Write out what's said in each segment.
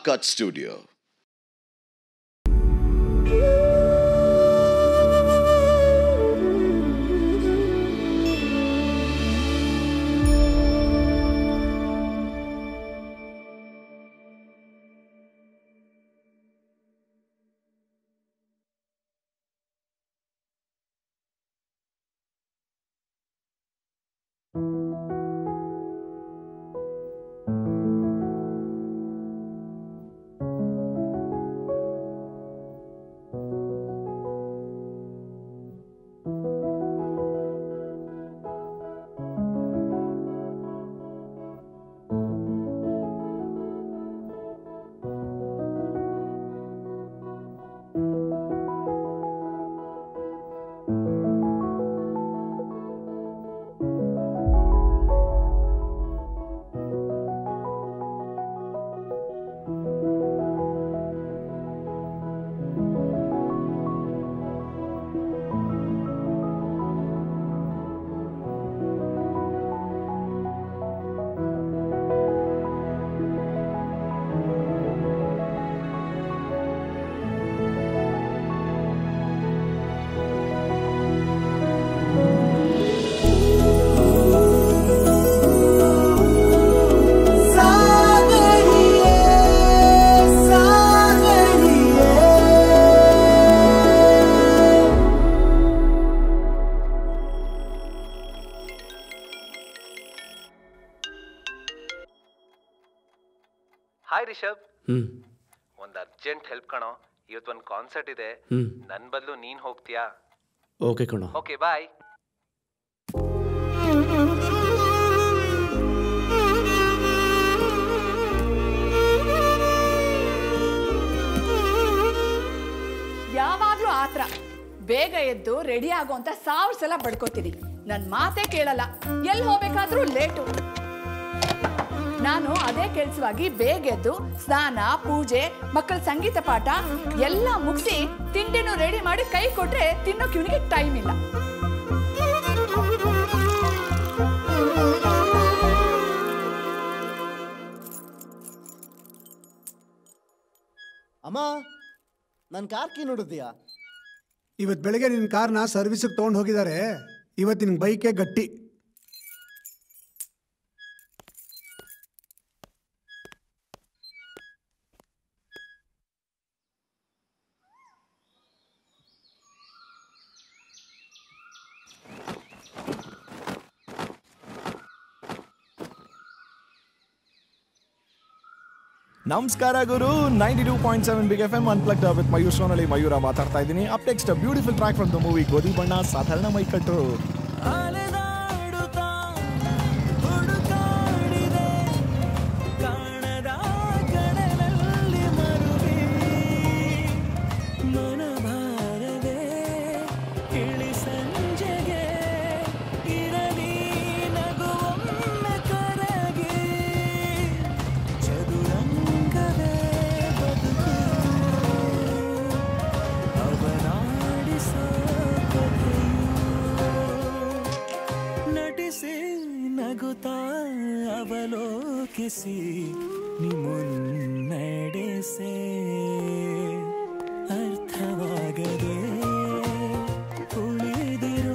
SAKKATH studio. Hi Rishabh. ಒಂದು urgent help ಕಣೋ. ಇವತ್ತೊಂದು ಕಾನ್ಸರ್ಟ್ ಇದೆ, ನನ್ನ ಬದಲು ನೀನು ಹೋಗ್ತೀಯಾ? ಓಕೆ ಕಣೋ. Okay bye. ಯಾವಾಗ್ಲೂ ಆತ್ರ ಬೇಗ ಎದ್ದು ರೆಡಿ ಆಗೋ ಅಂತ 1000 ಸಲ ಬಡ್ಕೋತೀನಿ. ನನ್ನ ಮಾತೇ ಕೇಳಲ್ಲ, ಎಲ್ಲಿ ಹೋಗ್ಬೇಕಾದ್ರೂ ಲೇಟು. ನಾನು ಅದೇ ಕೆಲಸವಾಗಿ ಬೇಗ ಎದ್ದು ಸ್ನಾನ, ಪೂಜೆ, ಮಕ್ಕಳ ಸಂಗೀತ ಪಾಠ ಎಲ್ಲ ಮುಗಿಸಿ ತಿಂಡಿನೂ ರೆಡಿ ಮಾಡಿ ಕೈ ಕೊಟ್ರೆ ತಿನ್ನೋಕೆ ಇವನಿಗೆ ಟೈಮ್ ಇಲ್ಲ. ಅಮ್ಮ, ನನ್ನ ಕಾರ್ ಕೀ ನೋಡಿದ್ಯಾ? ಇವತ್ತು ಬೆಳಗ್ಗೆ ನಿನ್ನ ಕಾರ್ನ ಸರ್ವಿಸಿಗೆ ತೊಗೊಂಡು ಹೋಗಿದ್ದಾರೆ. ಇವತ್ತು ನಿನ್ನ ಬೈಕೇ ಗಟ್ಟಿ. ನಮಸ್ಕಾರ ಗುರು. 92.7 ಬಿಗ್ FM ಅನ್ಪ್ಲಗ್ಡ್ ವಿತ್ ಮಯೂರ್ನಲ್ಲಿ ಮಯೂರ ಮಾತಾಡ್ತಾ ಇದ್ದೀನಿ. Up next beautiful track from the movie Godhi Banna ಸಾಧಾರಣ ಮೈಕಟ್ಟು. ಅವಲೋಕಿಸಿ ನಿಮುನ್ನಡೆಸೆ ಅರ್ಥವಾಗದೆ ಉಳಿದಿರೋ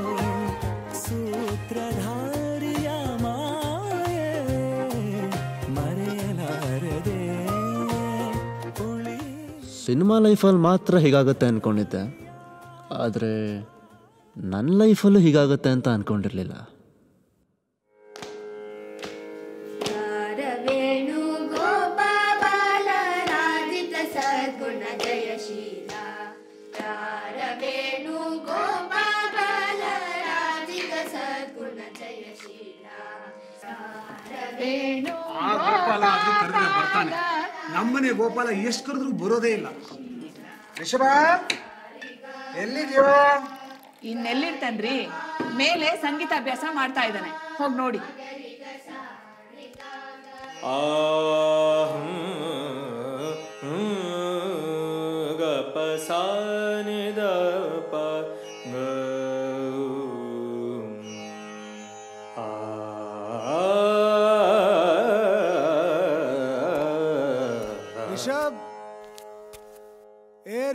ಸೂತ್ರಧಾರಿಯ ಮಾಯೆ ಮರೆಯಲಾರದೆ ಸಿನಿಮಾ ಲೈಫಲ್ಲಿ ಮಾತ್ರ ಹೀಗಾಗುತ್ತೆ ಅಂದ್ಕೊಂಡಿದ್ದೆ, ಆದರೆ ನನ್ನ ಲೈಫಲ್ಲೂ ಹೀಗಾಗುತ್ತೆ ಅಂತ ಅಂದ್ಕೊಂಡಿರಲಿಲ್ಲ. ನಮ್ಮನೆ ಗೋಪಾಲ ಎಷ್ಟು ಕರೆದ್ರೂ ಬರೋದೇ ಇಲ್ಲ. ರಿಷಭ ಎಲ್ಲಿದ್ಯೋ? ಇನ್ನೆಲ್ಲಿರ್ತಾನ್ರಿ? ಮೇಲೆ ಸಂಗೀತ ಅಭ್ಯಾಸ ಮಾಡ್ತಾ ಇದ್ದಾನೆ, ಹೋಗಿ ನೋಡಿ.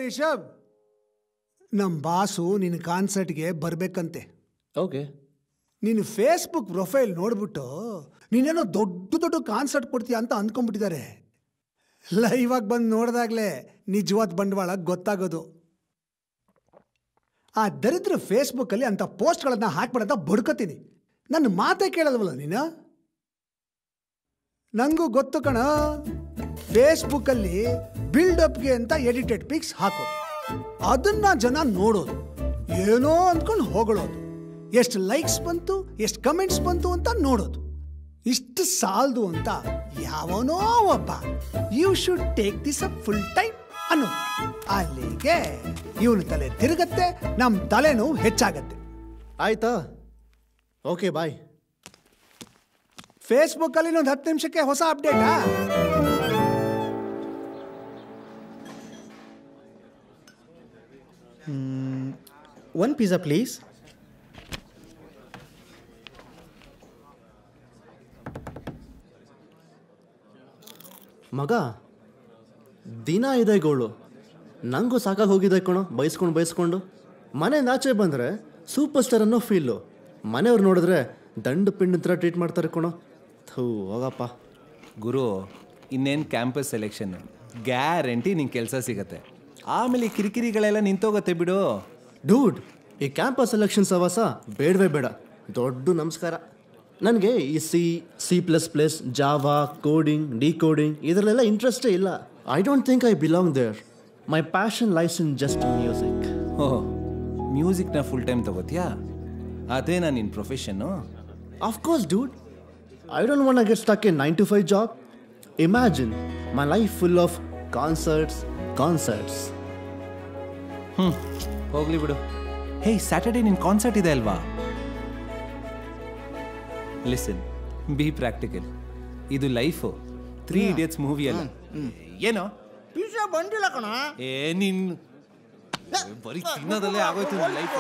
ರಿಷಬ್, ನಮ್ಮ ಬಾಸು ನಿನ್ನ ಕಾನ್ಸರ್ಟ್ಗೆ ಬರಬೇಕಂತೆ. ಓಕೆ. ನೀನು ಫೇಸ್ಬುಕ್ ಪ್ರೊಫೈಲ್ ನೋಡ್ಬಿಟ್ಟು ನೀನೇನೋ ದೊಡ್ಡ ದೊಡ್ಡ ಕಾನ್ಸರ್ಟ್ ಕೊಡ್ತೀಯ ಅಂತ ಅಂದ್ಕೊಂಡ್ಬಿಟ್ಟಿದ್ದಾರೆ. ಲೈವ್ ಆಗಿ ಬಂದು ನೋಡಿದಾಗಲೇ ನಿಜವಾದ ಬಂಡವಾಳ ಗೊತ್ತಾಗೋದು. ಆ ದರಿದ್ರ ಫೇಸ್ಬುಕ್ಕಲ್ಲಿ ಅಂಥ ಪೋಸ್ಟ್ಗಳನ್ನು ಹಾಕ್ಬಿಡಂತ ಬಡ್ಕೋತೀನಿ. ನನ್ನ ಮಾತೇ ಕೇಳೋದವಲ್ಲ ನೀನು. ನನಗೂ ಗೊತ್ತು ಕಣ, ಫೇಸ್ಬುಕ್ಕಲ್ಲಿ ಬಿಲ್ಡಪ್ಗೆ ಅಂತ ಎಡಿಟೆಡ್ ಪಿಕ್ಸ್ ಹಾಕೋದು, ಅದನ್ನ ಜನ ನೋಡೋದು, ಏನೋ ಅಂದ್ಕೊಂಡು ಹೊಗಳೋದು, ಎಷ್ಟು ಲೈಕ್ಸ್ ಬಂತು ಎಷ್ಟು ಕಮೆಂಟ್ಸ್ ಬಂತು ಅಂತ ನೋಡೋದು. ಇಷ್ಟು ಸಾಲದು ಅಂತ ಯಾವನೋ ಒಬ್ಬ you should take this up full time ಅನ್ನೋದು. ಅಲ್ಲಿಗೆ ಇವನ ತಲೆ ತಿರುಗತ್ತೆ, ನಮ್ಮ ತಲೆನೋವು ಹೆಚ್ಚಾಗತ್ತೆ. ಆಯ್ತಾ? Okay bye. ಫೇಸ್ಬುಕ್ಕಲ್ಲಿ ಇನ್ನೊಂದು 10 ನಿಮಿಷಕ್ಕೆ ಹೊಸ ಅಪ್ಡೇಟಾ? One pizza, please. ಮಗ, ದಿನ ಇದೆ ಗೋಳು. ನನಗೂ ಸಾಕಾಗಿ ಹೋಗಿದೆ ಕಣೋ, ಬೈಸ್ಕೊಂಡು ಮನೆ ನಾಚೆ ಬಂದರೆ ಸೂಪರ್ ಸ್ಟಾರ್ ಅನ್ನೋ ಫೀಲು. ಮನೆಯವ್ರು ನೋಡಿದ್ರೆ ದಂಡು ಪಿಂಡ್ ಥರ ಟ್ರೀಟ್ ಮಾಡ್ತಾರೆ ಕಣೋ. ಥೂ ಹೋಗಪ್ಪ. ಗುರು, ಇನ್ನೇನು ಕ್ಯಾಂಪಸ್ ಸೆಲೆಕ್ಷನ್ ಗ್ಯಾರಂಟಿ ನಿಂಗೆ ಕೆಲಸ ಸಿಗತ್ತೆ. ಆಮೇಲೆ ಈ ಕಿರಿಕಿರಿಗಳೆಲ್ಲ ನಿಂತೋಗತ್ತೆ ಬಿಡು. ಡೂಡ್, ಈ ಕ್ಯಾಂಪಸ್ ಸೆಲೆಕ್ಷನ್ ಸವಾಸ ಬೇಡವೇ ಬೇಡ. ದೊಡ್ಡ ನಮಸ್ಕಾರ. ನನಗೆ ಈ C++, ಜಾವಾ, ಕೋಡಿಂಗ್, ಡಿಕೋಡಿಂಗ್ ಇದರಲ್ಲೆಲ್ಲ ಇಂಟ್ರೆಸ್ಟೇ ಇಲ್ಲ. I don't think I belong there. My passion lies in just music. Oh, ಮ್ಯೂಸಿಕ್ನ ಫುಲ್ ಟೈಮ್ ತಗೋತೀಯಾ? ಅದೇನಾ ನಿನ್ನ profession? Of course dude. I don't want to get stuck in 9 to 5 job. Imagine my life full of concerts. ಹೋಗ್ಲಿ ಬಿಡು. Hey, Saturday ನಿನ್ನ concert ಇದೆ ಅಲ್ವಾ? Listen, be practical. ಇದು ಲೈಫು. 3 Idiots ಮೂವಿ ಅಲ್ಲ. ಏನೋ ಪಿಜ್ಜಾ ಬಂದಿಲ್ಲ ಕಣ. ನಿನ್ ಬರೀ ತಿನ್ನೋದಲ್ಲೇ ಆಗೋಯ್ತು ನಿನ್ನ ಲೈಫ್.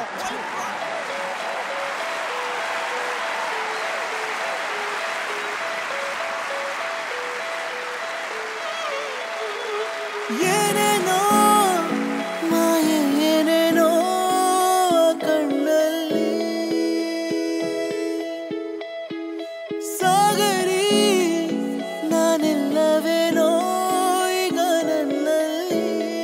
ಏನೇನೋ ಮಾಯೆ, ಏನೇನೋ ಕಣ್ಣಲ್ಲಿ ಸಾಗರಿ, ನಾನೆಲ್ಲವೇನೋ ಈಗ ನನ್ನಲ್ಲಿ.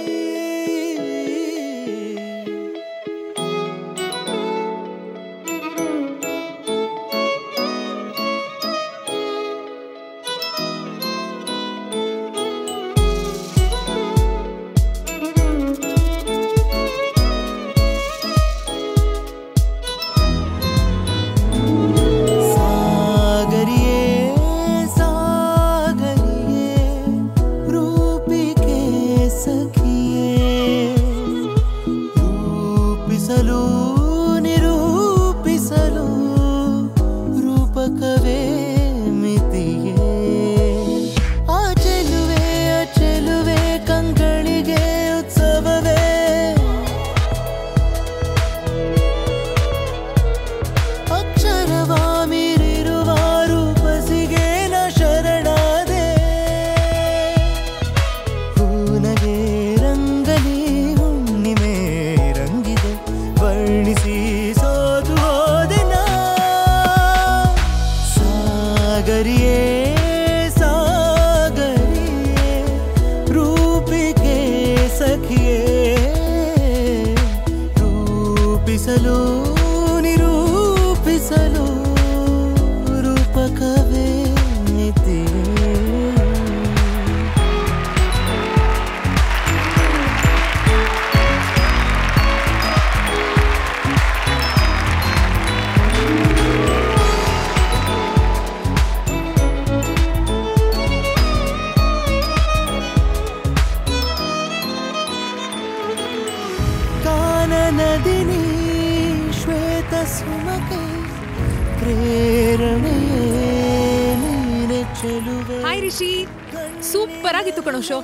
ಹಾಯ್ ರಿಷಿ, ಸೂಪರ್ ಆಗಿತ್ತು ಕಣೋ ಶೋ.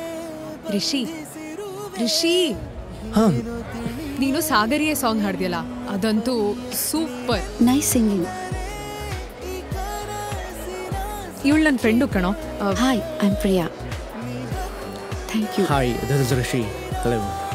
ರಿಷಿ, ನೀನು ಸಾಗರಿಯೇ ಸಾಂಗ್ ಹಾಡ್ದಿಯಲ್ಲ, ಅದಂತೂ ಸೂಪರ್. Nice singing. ಇವಳು ನನ್ನ ಫ್ರೆಂಡು ಕಣೋ. Hi, I am Priya. Thank you. Hi, this is Rishi.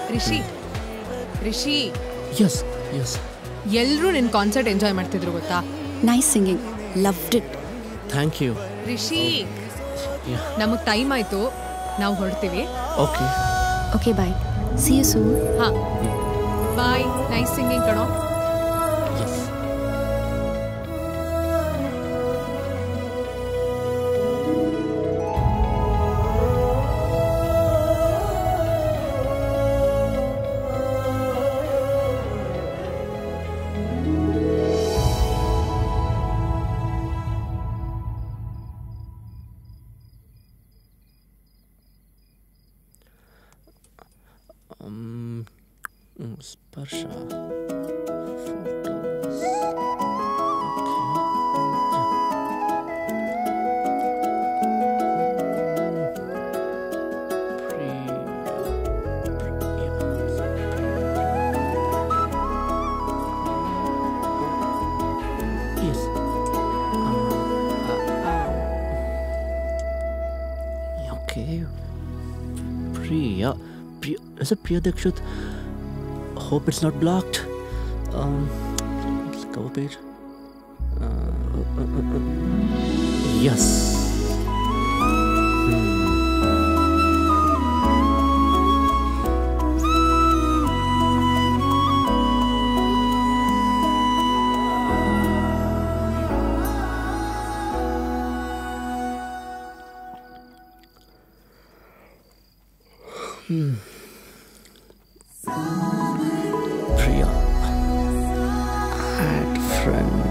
Rishi yes yes ಎಲ್ಲರೂ ನಿನ್ನ ಕಾನ್ಸರ್ಟ್ ಎಂಜಾಯ್ ಮಾಡ್ತಿದ್ರು ಗೊತ್ತಾ? Nice singing, loved it. Thank you. Rishi, ನಮಗೆ ಟೈಮ್ ಆಯ್ತು, ನಾವು ಹೊರಡ್ತೀವಿ. Okay okay, bye. See you soon. ಹಾಂ, ಬಾಯ್. ನೈಸ್ ಸಿಂಗಿಂಗ್ ಕಣೋ. ಸ್ಪರ್ಶ Priya. Is it Priya Dikshit? Hope it's not blocked. What's the cover page? Yes. Priya, add friend.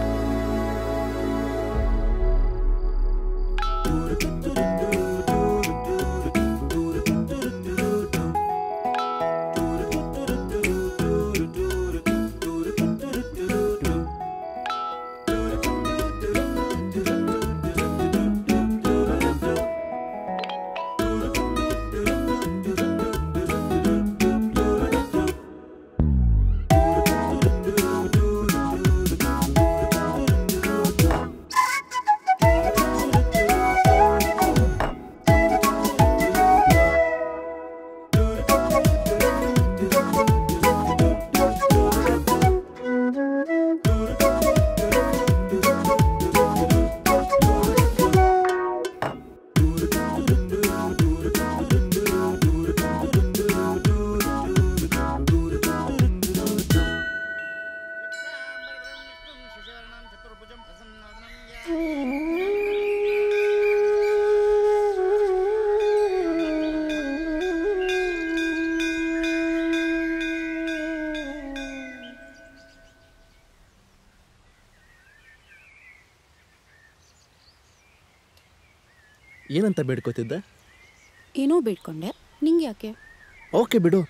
ಏನಂತ ಬೇಡ್ಕೋತಿದ್ದೆ? ಏನೋ ಬೇಡ್ಕೊಂಡೆ, ನಿಂಗೆ ಯಾಕೆ? ಓಕೆ ಬಿಡು.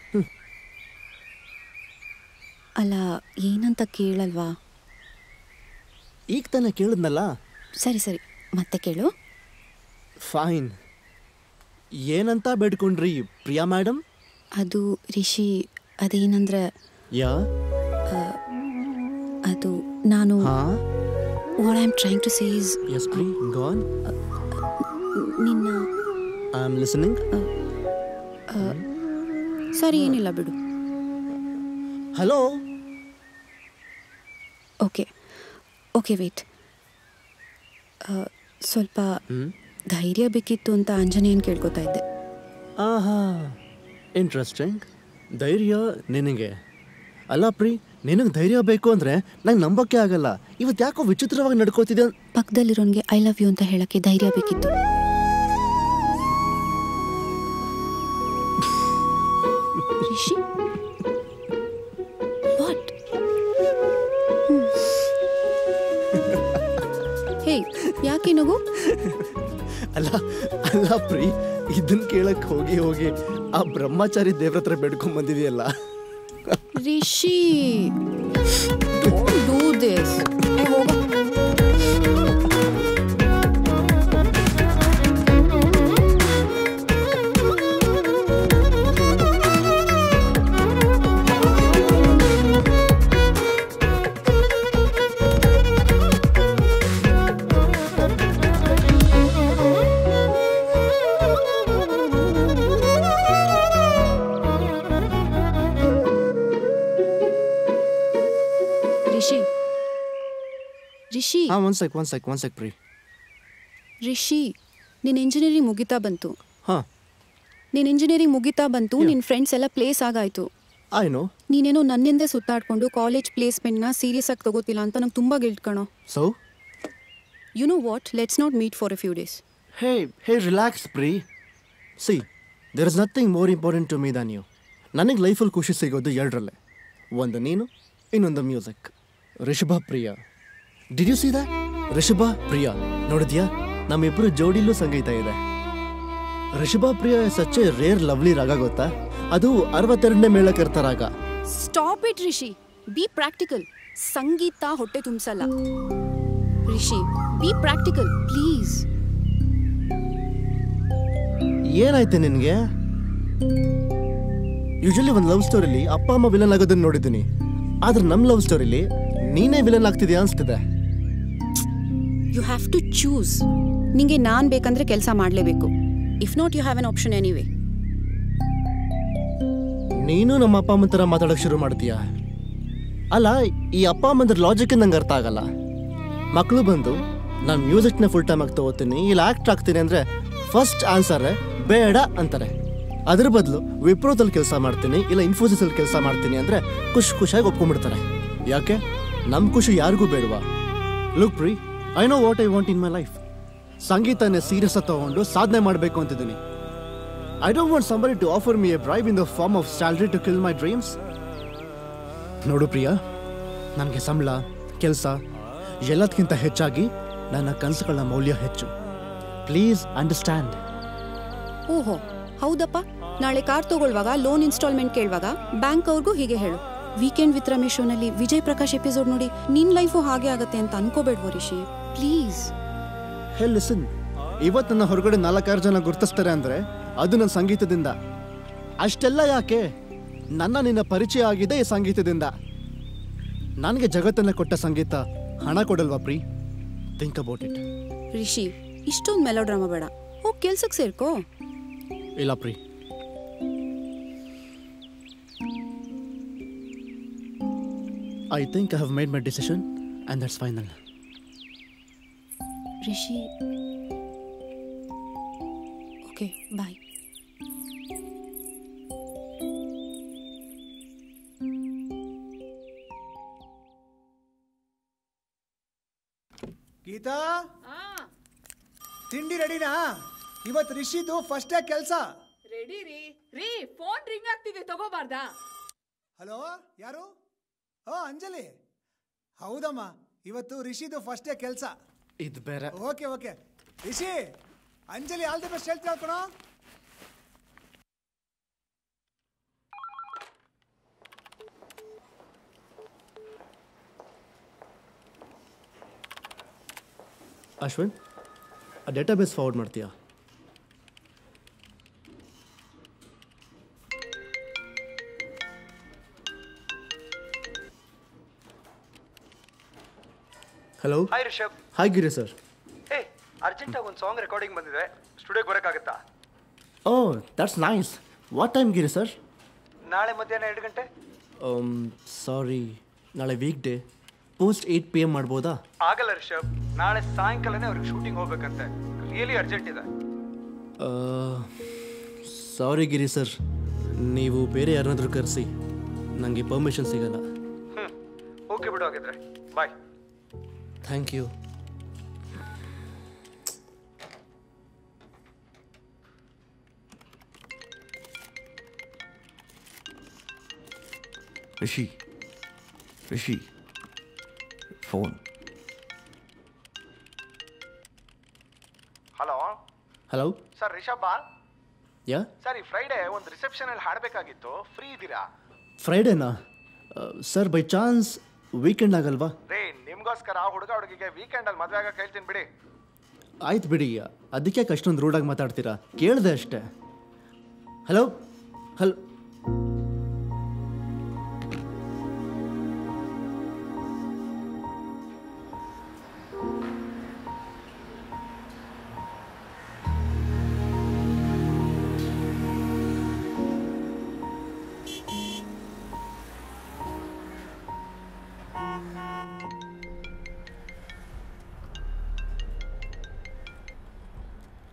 ಅಲ್ಲ, ಏನಂತ ಕೇಳಲ್ವಾ? ಈಗ ತಾನೇ ಕೇಳಿದ್ನಲ್ಲ. ಸರಿ ಸರಿ, ಮತ್ತೆ ಕೇಳು. ಫೈನ್. ಏನಂತ ಬೇಡ್ಕೊಂಡ್ರಿ ಪ್ರಿಯಾ ಮೇಡಮ್? ಅದು ರಿಷಿ, ಅದೇನಂದ್ರೆ ಯಾ ಅದು ನಾನು what I am trying to say is yes please go on. ನಿನ್ನ ಐ ಆಮ್ ಲಿಸನಿಂಗ್. ಸರಿ, ಏನಿಲ್ಲ ಬಿಡು. ಹಲೋ. Okay okay, wait. ಸ್ವಲ್ಪ ಧೈರ್ಯ ಬೇಕಿತ್ತು ಅಂತ ಆಂಜನೇಯನ್ ಕೇಳ್ಕೊತಾ ಇದ್ದೆ. ಆಹಾ, ಇಂಟ್ರೆಸ್ಟಿಂಗ್. ಧೈರ್ಯ ನಿನಗೆ ಅಲ್ಲ ಪ್ರೀ, ನಿನಗೆ ಧೈರ್ಯ ಬೇಕು ಅಂದರೆ ನಂಗೆ ನಂಬಕ್ಕೆ ಆಗಲ್ಲ. ಇವತ್ತು ಯಾಕೋ ವಿಚಿತ್ರವಾಗಿ ನಡ್ಕೋತಿದ್ದೆ. ಪಕ್ಕದಲ್ಲಿರೋನ್ಗೆ ಐ ಲವ್ ಯು ಅಂತ ಹೇಳಕ್ಕೆ ಧೈರ್ಯ ಬೇಕಿತ್ತು. ರಿಷಿ, ವಾಟ್? ಹೇ, ಯಾಕೆ ನಗು? ಅಲ್ಲ ಅಲ್ಲ ಪ್ರೀ, ಇದನ್ನ ಕೇಳಕ್ಕೆ ಹೋಗಿ ಹೋಗಿ ಆ ಬ್ರಹ್ಮಚಾರಿ ದೇವ್ರ ಹತ್ರ ಬೇಡ್ಕೊಂಡ್ ಬಂದಿದೆಯಲ್ಲ. Rishi, don't do this. ಹೋಗ. ರಿಷಿ ಹಾಂ ಒನ್ ಸೆಕ್ ಪ್ರೀ. ರಿಷಿ, ನಿನ್ನ ಇಂಜಿನಿಯರಿಂಗ್ ಮುಗಿತಾ ಬಂತು. ಹಾಂ, ನಿನ್ನ ಫ್ರೆಂಡ್ಸ್ ಎಲ್ಲ ಪ್ಲೇಸ್ ಆಗಾಯ್ತು. ಆಯ್ನು. ನೀನೇನೋ ನನ್ನಿಂದ ಸುತ್ತಾಡ್ಕೊಂಡು ಕಾಲೇಜ್ ಪ್ಲೇಸ್ಮೆಂಟ್ನ ಸೀರಿಯಸ್ ಆಗಿ ತಗೋತಿಲ್ಲ ಅಂತ ನಂಗೆ ತುಂಬ ಗಿಲ್ಟ್ ಕಣೋ. So you know what, let's not meet for a few days. Hey relax Pri. See, there is nothing more important to me than you. ನನಗೆ ಲೈಫಲ್ಲಿ ಖುಷಿ ಸಿಗೋದು ಎರಡರಲ್ಲೇ, ಒಂದು ನೀನು, ಇನ್ನೊಂದು music. Rishabhapriya, did you see that? Rishabhapriya ನೋಡಿದ್ಯಾ? ನಮ್ಮಿಬ್ಬರು ಜೋಡಿಲೂ ಸಂಗೀತ ಇದೆ. Rishabhapriya such a rare lovely raga ಗೊತ್ತಾ? ಅದು 62ನೇ melakarta raga. Stop it Rishi, be practical. ಸಂಗೀತ ಹೊಟ್ಟೆ ತುಂಬಿಸಲ್ಲ. Rishi, be practical please. ಏನಾಯ್ತು ನಿನಗೆ? ಯೂಶಲಿ ಒಂದು ಲವ್ ಸ್ಟೋರಿಲಿ ಅಪ್ಪ ಅಮ್ಮ ವಿಲನ್ ಆಗೋದನ್ನ ನೋಡಿದ್ದೀನಿ, ಆದ್ರೆ ನಮ್ಮ ಲವ್ ಸ್ಟೋರಿಲಿ ನೀನೇ ವಿಲನ್ ಆಗ್ತಿದ್ಯಾ ಅನ್ಸ್ತಿದೆ. You have to choose. ನಿಂಗೆ ನಾನು ಬೇಕಂದ್ರೆ ಕೆಲಸ ಮಾಡಲೇಬೇಕು. If not you have an option anyway. ನೀನು ನಮ್ಮ ಅಪ್ಪ ಅಮ್ಮನ ಥರ ಮಾತಾಡೋಕೆ ಶುರು ಮಾಡ್ತೀಯಾ? ಅಲ್ಲ, ಈ ಅಪ್ಪ ಅಮ್ಮಂದ್ರ ಲಾಜಿಕ್ ನಂಗೆ ಅರ್ಥ ಆಗಲ್ಲ. ಮಕ್ಕಳು ಬಂದು ನಾನು ಮ್ಯೂಸಿಕ್ನ ಫುಲ್ ಟೈಮ್ ಆಗಿ ತಗೋತೀನಿ, ಇಲ್ಲ ಆ್ಯಕ್ಟ್ ಆಗ್ತೀನಿ ಅಂದರೆ ಫಸ್ಟ್ ಆನ್ಸರ್ ಬೇಡ ಅಂತಾರೆ. ಅದ್ರ ಬದಲು ವಿಪ್ರೋದಲ್ಲಿ ಕೆಲಸ ಮಾಡ್ತೀನಿ, ಇಲ್ಲ ಇನ್ಫೋಸಿಸಲ್ಲಿ ಕೆಲಸ ಮಾಡ್ತೀನಿ ಅಂದರೆ ಖುಷಿಯಾಗಿ ಒಪ್ಕೊಂಡ್ಬಿಡ್ತಾರೆ. ಯಾಕೆ? ನಮ್ಮ ಖುಷಿ ಯಾರಿಗೂ ಬೇಡವಾ? Look Pri, I know what I want in my life. ಸಂಗೀತನೇ ಸೀರಿಯಸ್ ಆಗಿ ತಗೊಂಡು ಸಾಧನೆ ಮಾಡಬೇಕು ಅಂತಿದ್ದೀನಿ. I don't want somebody to offer me a bribe in the form of salary to kill my dreams. ನೋಡು ಪ್ರಿಯಾ, ನನಗೆ ಸಂಬಳ, ಕೆಲಸ ಎಲ್ಲದಕ್ಕಿಂತ ಹೆಚ್ಚಾಗಿ ನನ್ನ ಕನಸುಗಳ ಮೌಲ್ಯ ಹೆಚ್ಚು. Please understand. ಓಹೋ ಹೌದಪ್ಪ, ನಾಳೆ ಕಾರ್ ತಗೊಳ್ಳುವಾಗ ಲೋನ್ ಇನ್ಸ್ಟಾಲ್ಮೆಂಟ್ ಕೇಳುವಾಗ ಬ್ಯಾಂಕ್ ಅವ್ರಿಗೂ ಹೀಗೆ ಹೇಳು. ವೀಕೆಂಡ್ ವಿತ್ ರಮೇಶ್ ಶೋನಲ್ಲಿ ವಿಜಯ್ ಪ್ರಕಾಶ್ ಎಪಿಸೋಡ್ ನೋಡಿ ನಿನ್ನ ಲೈಫು ಹಾಗೆ ಆಗತ್ತೆ ಅಂತ ಅನ್ಕೋಬೇಡ್ವೋ ರಿಷಿ, ಪ್ಲೀಸ್. ಹೇ ಲಿಸನ್, ಇವತ್ತು ನನ್ನ ಹೊರಗಡೆ 4-6 ಜನ ಗುರ್ತಿಸ್ತಾರೆ ಅಂದರೆ ಅದು ನನ್ನ ಸಂಗೀತದಿಂದ. ಅಷ್ಟೆಲ್ಲ ಯಾಕೆ? ನಿನ್ನ ಪರಿಚಯ ಆಗಿದೆ ಈ ಸಂಗೀತದಿಂದ. ನನಗೆ ಜಗತ್ತನ್ನ ಕೊಟ್ಟ ಸಂಗೀತ ಹಣ ಕೊಡಲ್ವಾ Pri? Think about it. Rishi, ಇಷ್ಟೊಂದು ಮೆಲೋಡ್ರಾಮಾ ಬೇಡ, ಹೋಗಿ ಕೆಲ್ಸಕ್ಕೆ ಸೇರ್ಕೋ. ಇಲ್ಲ Pri, I think I have made my decision and that's final. Rishi. Okay, bye. Geeta, ತಿಂಡಿ ರೆಡಿನಾ? ಇವತ್ತು ರಿಷಿದು ಫಸ್ಟ್ ಡೇ ಕೆಲಸ. ರೆಡಿ ರೀ. ಫೋನ್ ರಿಂಗ್ ಆಗ್ತಿದೆ, ತಗೋಬಾರ್ದಾ? ಹಲೋ, ಯಾರು? ಅಂಜಲಿ. ಹೌದಮ್ಮ, ಇವತ್ತು ರಿಷಿದು ಫಸ್ಟ್ ಡೇ ಕೆಲಸ. ಇದು ಬೇರೆ. Okay Rishi, Anjali all the best ಹೇಳ್ತಾ ಕಣೋ. ಅಶ್ವಿನ್, ಆ ಡೇಟಾಬೇಸ್ ಫಾರ್ವರ್ಡ್ ಮಾಡ್ತೀಯಾ? Hello. Hi Rishab. Hi Giri sir. ಅರ್ಜೆಂಟಾಗಿ ಒಂದು ಸಾಂಗ್ ರೆಕಾರ್ಡಿಂಗ್ ಬಂದಿದೆ, ಸ್ಟುಡಿಯೋಗೆ ಬರೋಕ್ಕಾಗುತ್ತಾ? Oh, that's nice. What time Giri sir? ನಾಳೆ ಮಧ್ಯಾಹ್ನ 2 ಗಂಟೆ. ಸಾರಿ, ನಾಳೆ ವೀಕ್ ಡೇ, ಪೋಸ್ಟ್ 8 PM ಮಾಡ್ಬೋದಾ? ಆಗಲ್ಲ ರಿಷಬ್, ನಾಳೆ ಸಾಯಂಕಾಲನೇ ಅವ್ರಿಗೆ ಶೂಟಿಂಗ್ ಹೋಗ್ಬೇಕಂತೆ, ರಿಯಲಿ ಅರ್ಜೆಂಟ್ ಇದೆ. ಸಾರಿ ಗಿರಿ ಸರ್, ನೀವು ಬೇರೆ ಯಾರನ್ನಾದ್ರೂ ಕರೆಸಿ, ನನಗೆ ಪರ್ಮಿಷನ್ ಸಿಗಲ್ಲ. ಓಕೆ ಬಿಡು, ಹಾಗಿದ್ರೆ bye. Thank you. Rishi phone. Hello sir, ರಿಷಬಾ? ಯಾ ಸರ್, ಈ ಫ್ರೈಡೇ ಒಂದು ರಿಸೆಪ್ಷನಲ್ಲಿ ಹಾಡಬೇಕಾಗಿತ್ತು, ಫ್ರೀ ಇದ್ದೀರಾ? ಫ್ರೈಡೇನಾ? ಸರ್, ಬೈ ಚಾನ್ಸ್ ವೀಕೆಂಡ್ ಆಗಲ್ವಾ? ನಿಮ್ಗೋಸ್ಕರ ಹುಡುಗ ಹುಡುಗಿಗೆ ವೀಕೆಂಡಲ್ಲಿ ಮದುವೆ ಆಗಕ್ಕೆ ಹೇಳ್ತೀನಿ ಬಿಡಿ. ಆಯ್ತು ಬಿಡಿ, ಅದಕ್ಕೆ ಅಷ್ಟೊಂದು ರೂಢಾಗಿ ಮಾತಾಡ್ತೀರಾ? ಕೇಳಿದೆ ಅಷ್ಟೇ. ಹಲೋ.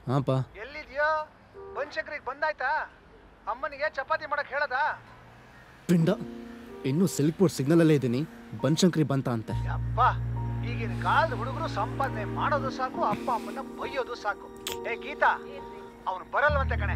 ಹಾಂಪ. ಎಲ್ಲಿದ್ಯೋ? ಬನ್ಶಂಕರಿಗೆ ಬಂದಾಯ್ತಾ? ಅಮ್ಮನಿಗೆ ಚಪಾತಿ ಮಾಡಕ್ ಹೇಳದ? ಪಿಂಡ, ಇನ್ನೂ ಸಿಲ್ಕ್ ಬೋರ್ಡ್ ಸಿಗ್ನಲ್ ಅಲ್ಲೇ ಇದ್ದೀನಿ. ಬನ್ಶಂಕರಿ ಬಂತ ಅಂತೆ. ಅಪ್ಪ, ಈಗಿನ ಕಾಲದ ಹುಡುಗರು ಸಂಪಾದನೆ ಮಾಡೋದು ಸಾಕು, ಅಪ್ಪ ಅಮ್ಮನ ಬೈಯೋದು ಸಾಕು. ಏ ಗೀತಾ, ಅವನು ಬರಲ್ವಂತೆ ಕಣೆ.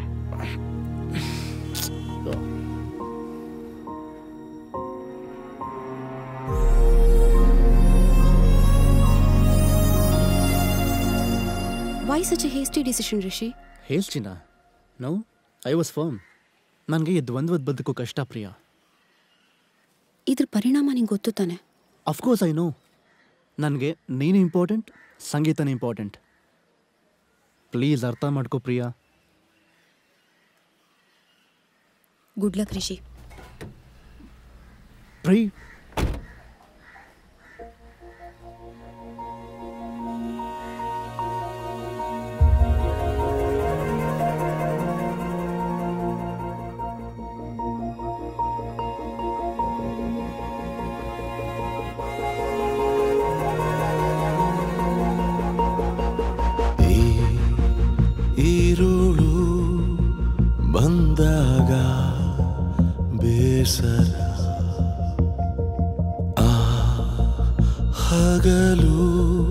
Why such a hasty decision, Rishi? ಹೇಸ್ಟಿನಾ? No, I was firm. ನನಗೆ ಈ ದ್ವಂದ್ವದ ಬದುಕು ಕಷ್ಟ ಪ್ರಿಯಾ. ಇದ್ರ ಪರಿಣಾಮ ನಿಂಗೆ ಗೊತ್ತು ತಾನೆ? Of course I know. ನನಗೆ ನೀನು ಇಂಪಾರ್ಟೆಂಟ್, ಸಂಗೀತನೇ ಇಂಪಾರ್ಟೆಂಟ್. ಪ್ಲೀಸ್ ಅರ್ಥ ಮಾಡ್ಕೋ ಪ್ರಿಯಾ. Good luck Rishi. ಪ್ರೀ ಈರುಳು ಬಂದಾಗ ಬೇಸರ, ಆ ಹಗಲು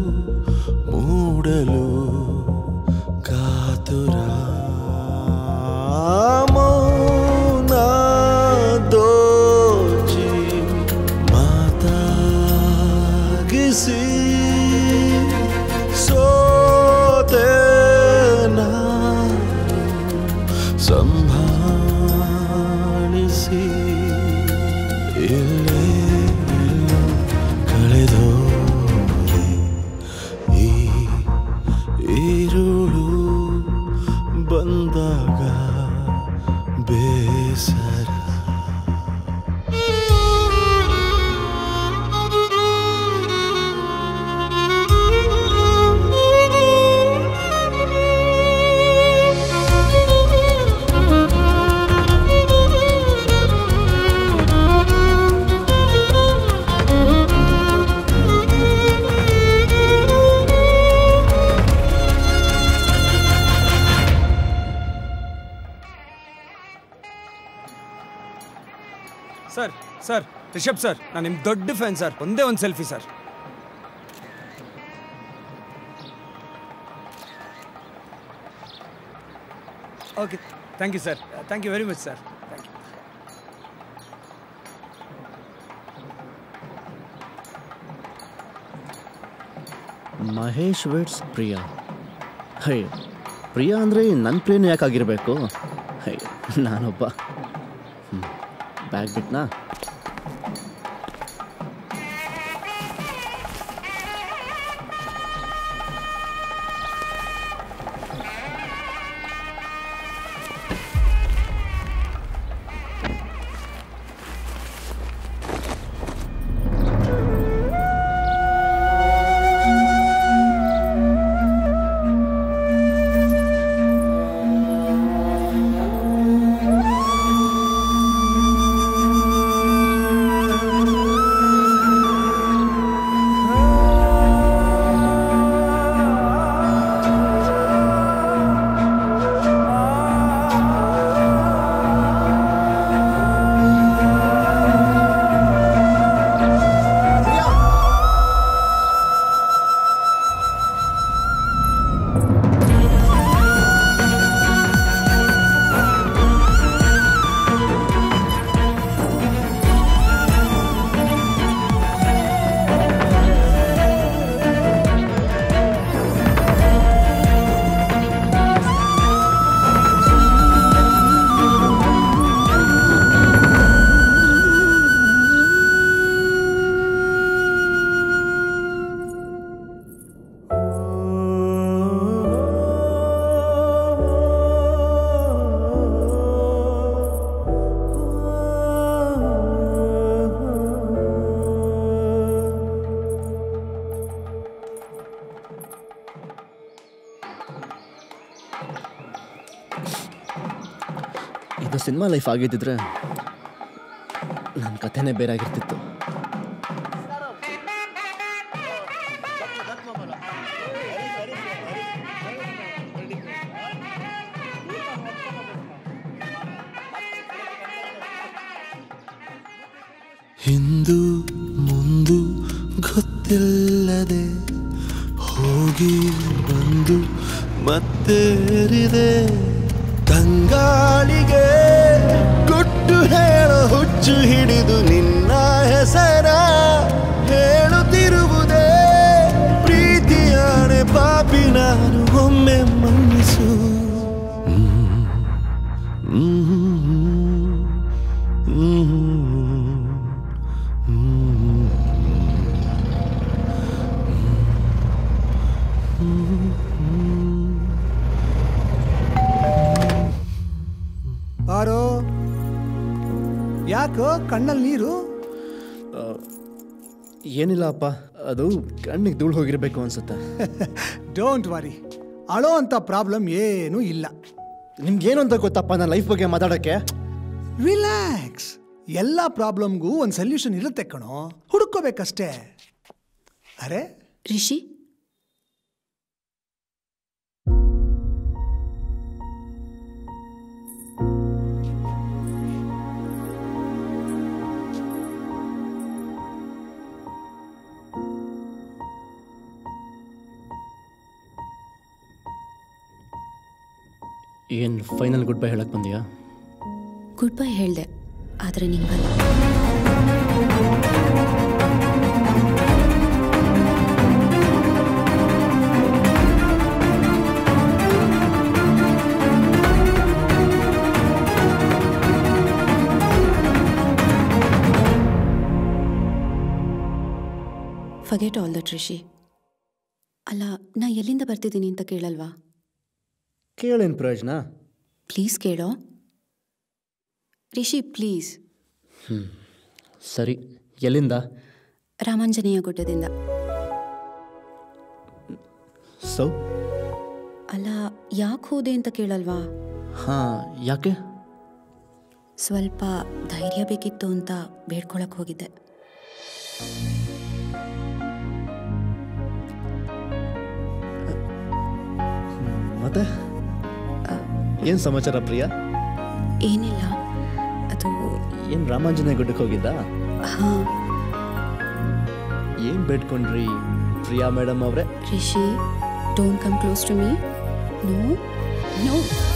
ಮೂಡಲು ಕಾತುರ, ಮೌನ ದೋಚಿ ಮಾತಾಗಿಸಿ ಸೋತೆ ಸಂಭಾಳಿಸಿ ಇಲ್ಲೇ ಎಲ್ಲೋ ಕಳೆದೋರೆ ಈ ಈರುಳು ಬಂದಾಗ ಬೇಸರ. ಸರ್ ಸರ್, ರಿಷಬ್ ಸರ್, ನಾನು ನಿಮ್ಮ ದೊಡ್ಡ ಫ್ಯಾನ್ ಸರ್. ಒಂದೇ ಒಂದು selfie sir. Okay, thank you sir. Thank you very much sir. Thank you. Mahesh weds Priya. Hi, Priya ಅಂದರೆ ನನ್ನ ಪ್ಲೇನು ಯಾಕಾಗಿರಬೇಕು? ಹೈ, ನಾನೊಬ್ಬ ಬ್ಯಾಗ್ ಬಿಟ್ನಾ? ಇದು ಸಿನಿಮಾ ಲೈಫ್ ಆಗಿದ್ದಿದ್ರೆ ನನ್ನ ಕಥೆನೇ ಬೇರೆ ಆಗಿರ್ತಿತ್ತು. ಹಿಂದು ಮುಂದು ಗೊತ್ತಿಲ್ಲದೆ ಹೋಗಿ ಬಂದು ಮತ್ತೇರಿದೆ ತಂಗಾಳಿಗೆ ಗುಟ್ಟು ಹೇಳೋ ಹುಚ್ಚು ಹಿಡಿದು ನಿನ್ನ ಹೆಸರ ಹೇಳುತ್ತಿರುವುದೇ ಪ್ರೀತಿಯಾಣೆ ಪಾಪಿ ನಾನು ಒಮ್ಮೆ ಮನ್ನಿಸು ಬಾರೋ ಯಾಕೋ ಕಣ್ಣಲ್ಲಿ ನೀರು? ಏನಿಲ್ಲ ಅಪ್ಪ, ಅದು ಕಣ್ಣಿಗೆ ಧೂಳು ಹೋಗಿರ್ಬೇಕು ಅನ್ಸುತ್ತೆ. ಡೋಂಟ್ ವರಿ, ಅಳೋ ಅಂತ ಪ್ರಾಬ್ಲಮ್ ಏನೂ ಇಲ್ಲ. ನಿಮ್ಗೇನು ಅಂತ ಗೊತ್ತಪ್ಪ ನನ್ನ ಲೈಫ್ ಬಗ್ಗೆ ಮಾತಾಡೋಕ್ಕೆ? ರಿಲ್ಯಾಕ್ಸ್, ಎಲ್ಲ ಪ್ರಾಬ್ಲಮ್ಗೂ ಒಂದು ಸೊಲ್ಯೂಷನ್ ಇರುತ್ತೆ ಕಣೋ, ಹುಡುಕೋಬೇಕಷ್ಟೇ. ಅರೆ ರಿಷಿ, ಏನು ಫೈನಲ್ ಗುಡ್ ಬೈ ಹೇಳಕ್ಕೆ ಬಂದಿಯಾ? ಗುಡ್ ಬೈ ಹೇಳಿದೆ, ಆದರೆ ನಿಂಗಲ್ಲ. Forget all that Rishi. ಅಲ್ಲ, ನಾ ಎಲ್ಲಿಂದ ಬರ್ತಿದ್ದೀನಿ ಅಂತ ಕೇಳಲ್ವಾ? ಕೇಳೇನು ಪ್ರಯೋಜನ? ಪ್ಲೀಸ್ ಕೇಳೋ ರಿಷಿ, ಪ್ಲೀಸ್. ಸರಿ, ಎಲ್ಲಿಂದ? ರಾಮಾಂಜನೇಯ ಗುಡ್ಡದಿಂದ. ಸೊ ಅಲ್ಲ, ಯಾಕೆ ಹೋದೆ ಅಂತ ಕೇಳಲ್ವಾ? ಹಾಂ, ಯಾಕೆ? ಸ್ವಲ್ಪ ಧೈರ್ಯ ಬೇಕಿತ್ತು ಅಂತ ಬೇಡ್ಕೊಳಕ್ಕೆ ಹೋಗಿದ್ದೆ. ಮತ್ತೆ ಏನು ಸಮಾಚಾರ ಪ್ರಿಯಾ? ಏನಿಲ್ಲ, ಅದು ಏನು ರಾಮಾಂಜನೇಯ ಗುಡ್ಡಕ್ಕೆ ಹೋಗಿದ್ದ? ಹಾಂ. ಏನು ಬೇಡ್ಕೊಂಡ್ರಿ ಪ್ರಿಯಾ ಮೇಡಮ್ ಅವರೇ? Rishi, don't come close to me. No no.